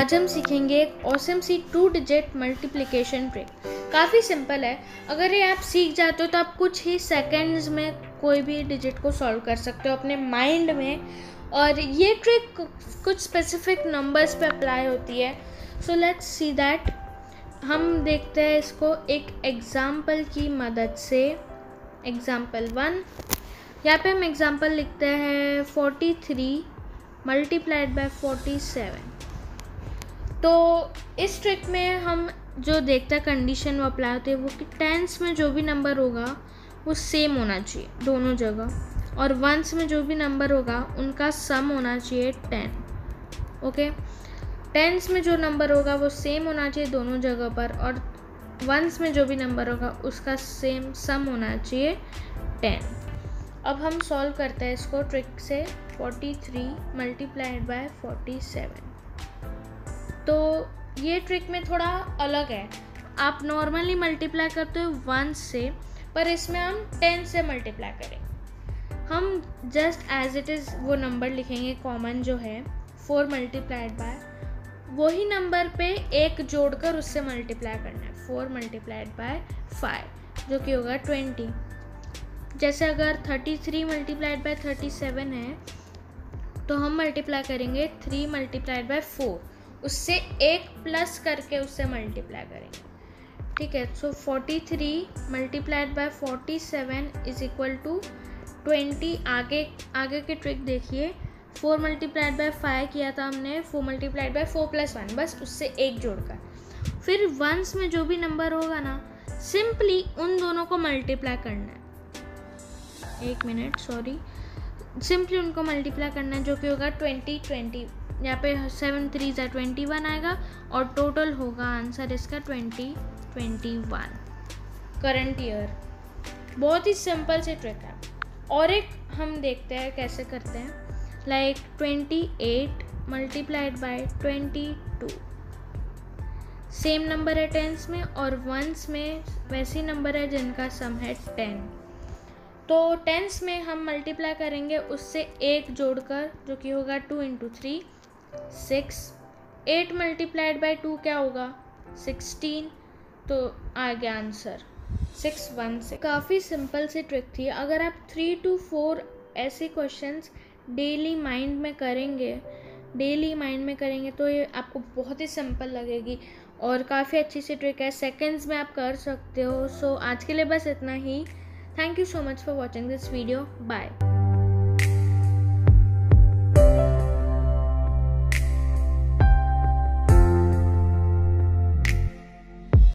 आज हम सीखेंगे एक ऑसम सी 2 डिजिट मल्टीप्लिकेशन ट्रिक। काफ़ी सिंपल है। अगर ये आप सीख जाते हो तो आप कुछ ही सेकंड्स में कोई भी डिजिट को सॉल्व कर सकते हो अपने माइंड में। और ये ट्रिक कुछ स्पेसिफिक नंबर्स पे अप्लाई होती है। So let's see that. हम देखते हैं इसको एक एग्जाम्पल की मदद से। एग्जाम्पल 1, यहाँ पे हम एग्जाम्पल लिखते हैं 43 मल्टीप्लाइड बाय 47। तो इस ट्रिक में हम जो देखते हैं कंडीशन वो अप्लाई होती है वो कि टेंस में जो भी नंबर होगा वो सेम होना चाहिए दोनों जगह, और वंस में जो भी नंबर होगा उनका सम होना चाहिए 10। ओके, टेंस में जो नंबर होगा वो सेम होना चाहिए दोनों जगह पर, और वंस में जो भी नंबर होगा उसका सेम सम होना चाहिए 10। अब हम सॉल्व करते हैं इसको ट्रिक से। 43 मल्टीप्लाइड बाय 47। तो ये ट्रिक में थोड़ा अलग है। आप नॉर्मली मल्टीप्लाई करते हो 1 से, पर इसमें हम 10 से मल्टीप्लाई करेंगे। हम जस्ट एज इट इज़ वो नंबर लिखेंगे कॉमन जो है 4 मल्टीप्लाइड बाय, वही नंबर पे एक जोड़कर उससे मल्टीप्लाई करना है। 4 मल्टीप्लाइड बाय 5 जो कि होगा 20। जैसे अगर 33 मल्टीप्लाइड बाय 37 है तो हम मल्टीप्लाई करेंगे 3 मल्टीप्लाइड बाय 4, उससे एक प्लस करके उससे मल्टीप्लाई करेंगे। ठीक है, so 43 multiplied by 47 is equal to 20। आगे की ट्रिक देखिए। 4 मल्टीप्लाइड बाय 5 किया था हमने, 4 मल्टीप्लाइड बाय 4 + 1, बस उससे एक जोड़कर। फिर वंस में जो भी नंबर होगा ना, सिंपली उन दोनों को मल्टीप्लाई करना है। एक मिनट, सॉरी, सिंपली उनको मल्टीप्लाई करना है जो कि होगा 20। यहाँ पे 7 3 = 21 आएगा और टोटल होगा आंसर इसका 2021 करंट ईयर। बहुत ही सिंपल से ट्रिक है। और एक हम देखते हैं कैसे करते हैं। Like 28 multiplied by 22। Same number है टेंस में, और वंस में वैसे नंबर है जिनका सम है 10। तो टेंस में हम मल्टीप्लाई करेंगे उससे एक जोड़कर जो कि होगा 2 × 3 6। 8 मल्टीप्लाइड बाय 2 क्या होगा 16। तो आ गया आंसर 616। काफ़ी सिंपल सी ट्रिक थी। अगर आप 3 to 4 ऐसे क्वेश्चंस डेली माइंड में करेंगे तो ये आपको बहुत ही सिंपल लगेगी और काफ़ी अच्छी सी ट्रिक है। सेकंड्स में आप कर सकते हो। सो आज के लिए बस इतना ही। Thank you so much for watching this video. Bye.